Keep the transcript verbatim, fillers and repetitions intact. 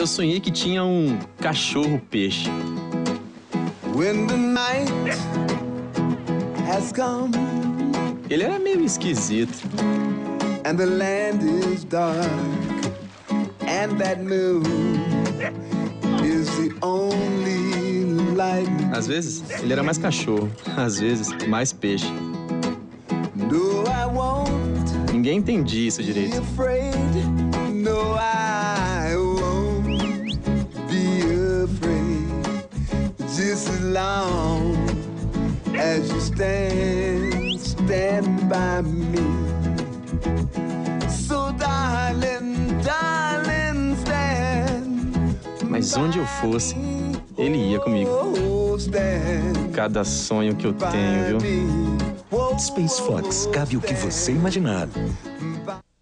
eu sonhei que tinha um cachorro-peixe. When the night has come Ele era meio esquisito. and the land is dark and that moon is the only light. Às vezes, ele era mais cachorro. Às vezes, mais peixe. No, I won't Ninguém entendia isso be direito. afraid. No, I won't be afraid. Just as long as you stand, stand by me. So darling, darling, stand. Mas onde eu fosse, ele ia comigo. Oh, stand Cada sonho que eu tenho, by viu? me. Whoa, Space Fox, cabe o que você imaginar. by